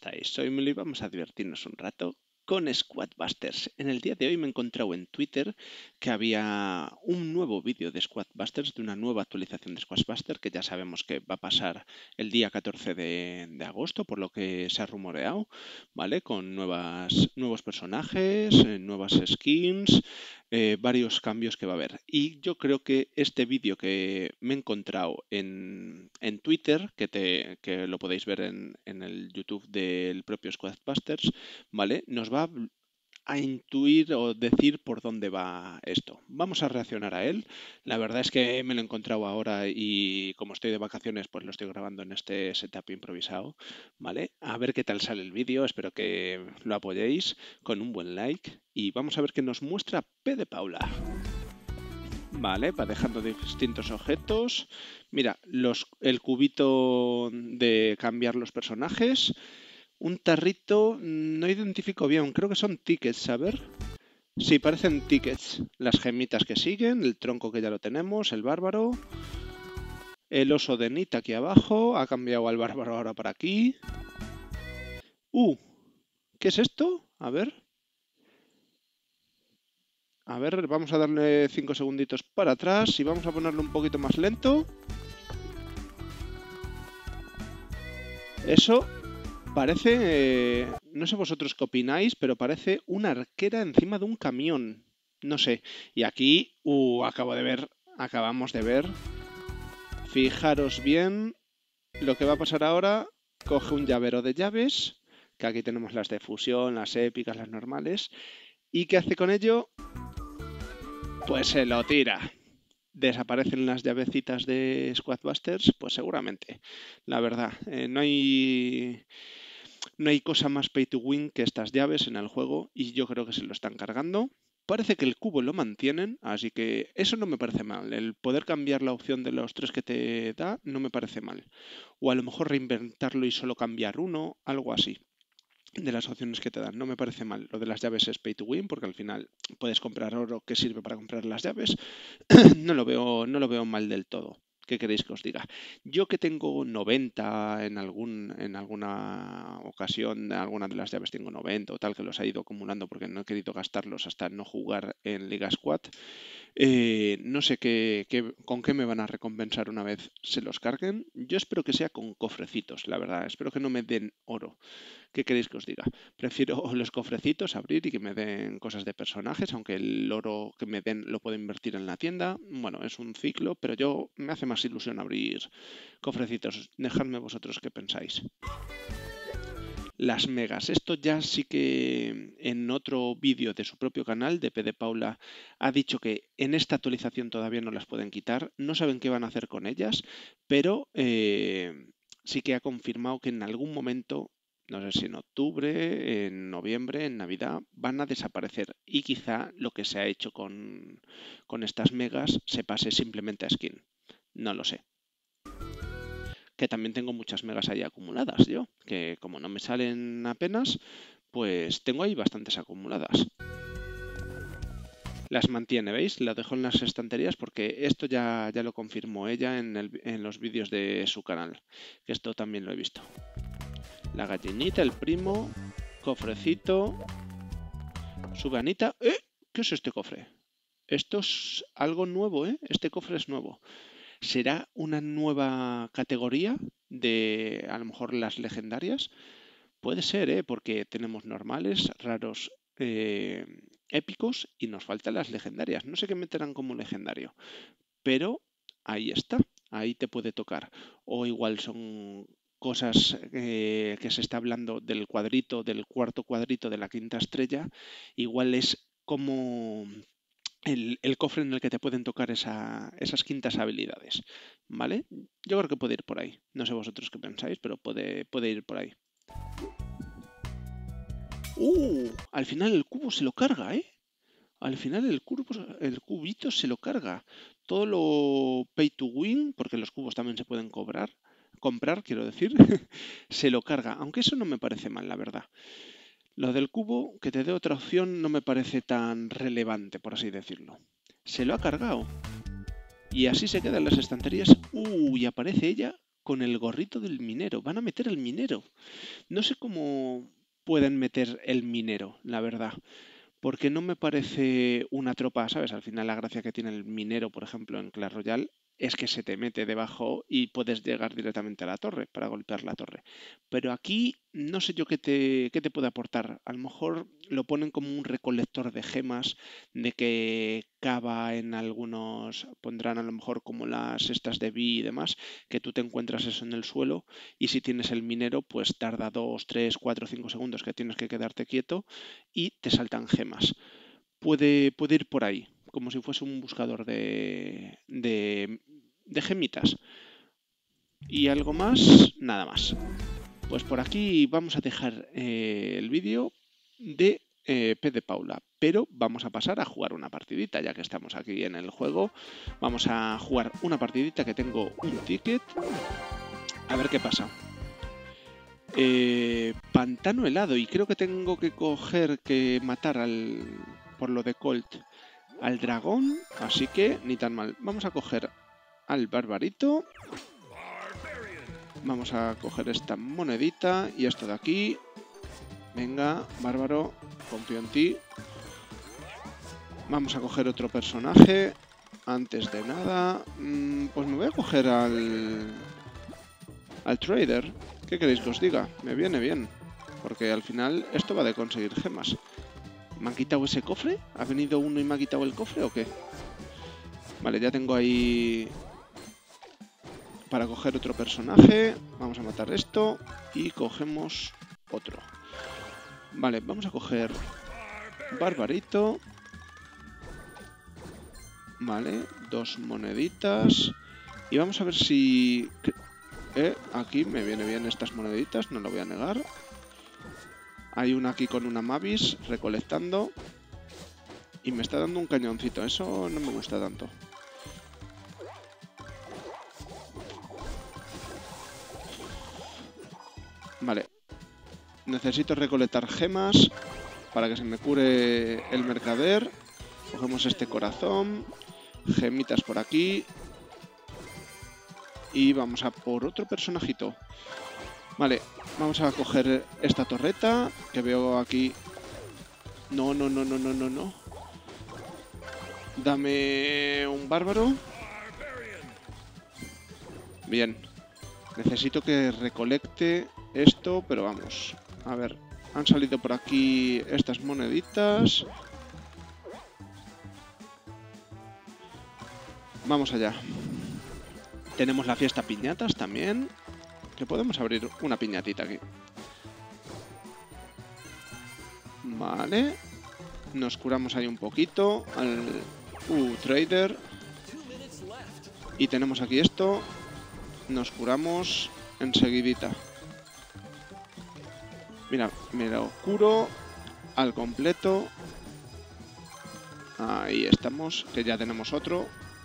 estáis? Soy Mili y vamos a divertirnos un rato con Squadbusters. En el día de hoy me he encontrado en Twitter que había un nuevo vídeo de Squadbusters, de una nueva actualización de Squadbusters, que ya sabemos que va a pasar el día 14 de agosto, por lo que se ha rumoreado, ¿vale? Con nuevos personajes, nuevas skins, varios cambios que va a haber. Y yo creo que este vídeo que me he encontrado en Twitter, que lo podéis ver en el YouTube del propio Squadbusters, ¿vale? Nos va a intuir o decir por dónde va esto. Vamos a reaccionar a él. La verdad es que me lo he encontrado ahora y como estoy de vacaciones, pues lo estoy grabando en este setup improvisado, ¿vale? A ver qué tal sale el vídeo. Espero que lo apoyéis con un buen like y vamos a ver qué nos muestra P de Paula. Vale, va dejando distintos objetos. Mira, el cubito de cambiar los personajes. Un tarrito, no identifico bien, creo que son tickets, a ver. Sí, parecen tickets. Las gemitas que siguen, el tronco que ya lo tenemos, el bárbaro. El oso de Nita aquí abajo, ha cambiado al bárbaro ahora para aquí. ¿Qué es esto? A ver. A ver, vamos a darle 5 segunditos para atrás y vamos a ponerlo un poquito más lento. Eso parece, no sé vosotros qué opináis, pero parece una arquera encima de un camión. No sé. Y aquí, acabamos de ver. Fijaros bien lo que va a pasar ahora. Coge un llavero de llaves, que aquí tenemos las de fusión, las épicas, las normales. ¿Y qué hace con ello? Pues se lo tira. ¿Desaparecen las llavecitas de Squadbusters? Pues seguramente. La verdad, no hay cosa más pay to win que estas llaves en el juego y yo creo que se lo están cargando. Parece que el cubo lo mantienen, así que eso no me parece mal. El poder cambiar la opción de los tres que te da no me parece mal. O a lo mejor reinventarlo y solo cambiar uno, algo así. De las opciones que te dan, no me parece mal. Lo de las llaves es pay to win porque al final puedes comprar oro que sirve para comprar las llaves. No lo veo mal del todo. ¿Qué queréis que os diga? Yo que tengo 90 en alguna ocasión, en alguna de las llaves tengo 90 o tal, que los he ido acumulando porque no he querido gastarlos hasta no jugar en Liga Squad. No sé con qué me van a recompensar una vez se los carguen. Yo espero que sea con cofrecitos, la verdad. Espero que no me den oro. ¿Qué queréis que os diga? Prefiero los cofrecitos, abrir y que me den cosas de personajes, aunque el oro que me den lo puedo invertir en la tienda. Bueno, es un ciclo, pero me hace más ilusión abrir cofrecitos. Dejadme vosotros qué pensáis. Las megas. Esto ya sí que en otro vídeo de su propio canal, de P de Paula, ha dicho que en esta actualización todavía no las pueden quitar. No saben qué van a hacer con ellas, pero sí que ha confirmado que en algún momento, no sé si en octubre, en noviembre, en Navidad, van a desaparecer. Y quizá lo que se ha hecho con estas megas se pase simplemente a skin. No lo sé. Que también tengo muchas megas ahí acumuladas yo, que como no me salen apenas, pues tengo ahí bastantes acumuladas. Las mantiene, ¿veis? Las dejo en las estanterías porque esto ya lo confirmó ella en los vídeos de su canal, que esto también lo he visto. La gallinita, el primo, cofrecito, su ganita. ¿Qué es este cofre? Esto es algo nuevo, ¿eh? Este cofre es nuevo. ¿Será una nueva categoría de a lo mejor las legendarias? Puede ser, ¿eh? Porque tenemos normales, raros, épicos y nos faltan las legendarias. No sé qué meterán como legendario, pero ahí está, ahí te puede tocar. O igual son cosas que se está hablando del cuadrito, del cuarto cuadrito de la quinta estrella. Igual es como el cofre en el que te pueden tocar esas quintas habilidades, ¿vale? Yo creo que puede ir por ahí. No sé vosotros qué pensáis, pero puede ir por ahí. Al final el cubo se lo carga, ¿eh? Al final el cubito se lo carga. Todo lo pay to win, porque los cubos también se pueden comprar, quiero decir, se lo carga. Aunque eso no me parece mal, la verdad. Lo del cubo, que te dé otra opción, no me parece tan relevante, por así decirlo. Se lo ha cargado. Y así se quedan las estanterías. Y aparece ella con el gorrito del minero. Van a meter el minero. No sé cómo pueden meter el minero, la verdad. Porque no me parece una tropa, ¿sabes? Al final la gracia que tiene el minero, por ejemplo, en Clash Royale, es que se te mete debajo y puedes llegar directamente a la torre para golpear la torre. Pero aquí no sé yo qué te puede aportar. A lo mejor lo ponen como un recolector de gemas, de que cava en algunos, pondrán a lo mejor como las estas de Vi y demás, que tú te encuentras eso en el suelo y si tienes el minero, pues tarda 2, 3, 4, 5 segundos que tienes que quedarte quieto y te saltan gemas. Puede ir por ahí, como si fuese un buscador de gemitas. Y algo más, nada más. Pues por aquí vamos a dejar el vídeo de P de Paula, pero vamos a pasar a jugar una partidita, ya que estamos aquí en el juego. Vamos a jugar una partidita que tengo un ticket. A ver qué pasa. Pantano helado, y creo que tengo que matar por lo de Colt al dragón, así que ni tan mal. Vamos a coger al barbarito. Vamos a coger esta monedita y esto de aquí. Venga, bárbaro, confío en ti. Vamos a coger otro personaje. Antes de nada, pues me voy a coger al trader. ¿Qué queréis que os diga? Me viene bien, porque al final esto va de conseguir gemas. ¿Me han quitado ese cofre? ¿Ha venido uno y me ha quitado el cofre o qué? Vale, ya tengo ahí para coger otro personaje. Vamos a matar esto y cogemos otro. Vale, vamos a coger barbarito. Vale, 2 moneditas. Y vamos a ver si... aquí me viene bien estas moneditas, no lo voy a negar. Hay una aquí con una Mavis recolectando. Y me está dando un cañoncito, eso no me gusta tanto. Vale. Necesito recolectar gemas para que se me cure el mercader. Cogemos este corazón. Gemitas por aquí. Y vamos a por otro personajito. Vale, vamos a coger esta torreta que veo aquí. No. Dame un bárbaro. Bien. Necesito que recolecte esto, pero vamos. A ver, han salido por aquí estas moneditas. Vamos allá. Tenemos la fiesta piñatas también. Que podemos abrir una piñatita aquí. Vale. Nos curamos ahí un poquito al trader. Y tenemos aquí esto. Nos curamos enseguidita. Mira, me lo curo al completo. Ahí estamos, que ya tenemos otro.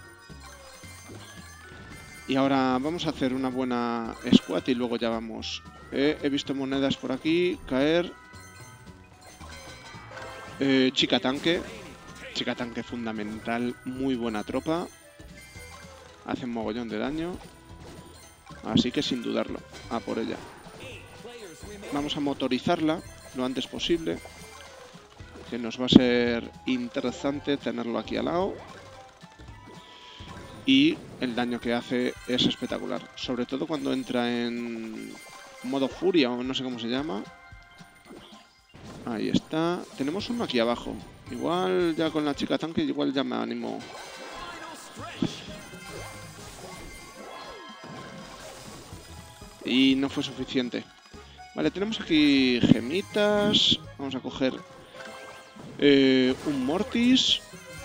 Y ahora vamos a hacer una buena squad y luego ya vamos. He visto monedas por aquí caer. Chica tanque. Chica tanque fundamental, muy buena tropa. Hace un mogollón de daño. Así que sin dudarlo, a por ella. Vamos a motorizarla lo antes posible. Que nos va a ser interesante tenerlo aquí al lado. Y el daño que hace es espectacular. Sobre todo cuando entra en modo furia o no sé cómo se llama. Ahí está. Tenemos uno aquí abajo. Igual ya con la chica tanque, igual ya me animo. Y no fue suficiente. Vale, tenemos aquí gemitas. Vamos a coger un Mortis.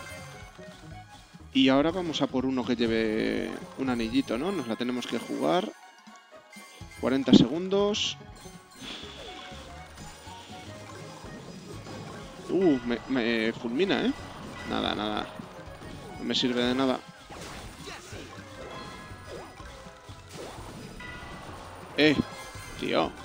Y ahora vamos a por uno que lleve un anillito, ¿no? Nos la tenemos que jugar. 40 segundos. Me fulmina, ¿eh? Nada. No me sirve de nada. Tío.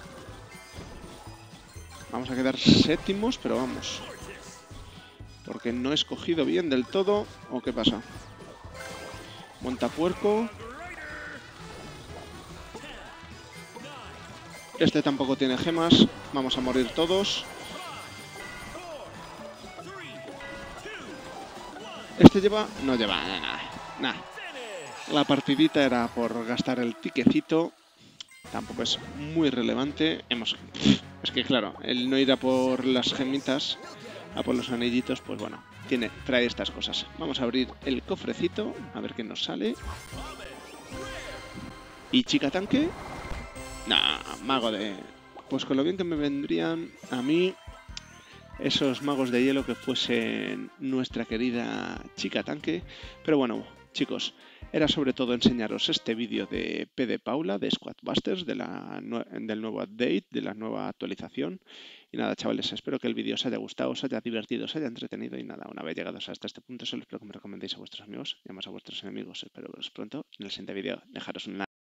Vamos a quedar séptimos, pero vamos. Porque no he escogido bien del todo. ¿O qué pasa? Montapuerco. Este tampoco tiene gemas. Vamos a morir todos. Este lleva... No lleva nada. Nada. La partidita era por gastar el tiquecito. Tampoco es muy relevante. Es que claro, el no ir a por las gemitas, a por los anillitos, pues bueno, trae estas cosas. Vamos a abrir el cofrecito, a ver qué nos sale. ¿Y chica tanque? Nah, mago de... Pues con lo bien que me vendrían a mí esos magos de hielo que fuesen nuestra querida chica tanque. Pero bueno, chicos, era sobre todo enseñaros este vídeo de P de Paula, de Squad Busters, del nuevo update, de la nueva actualización. Y nada, chavales, espero que el vídeo os haya gustado, os haya divertido, os haya entretenido. Y nada, una vez llegados hasta este punto, solo espero que me recomendéis a vuestros amigos y además a vuestros enemigos. Espero veros pronto en el siguiente vídeo. Dejaros un like.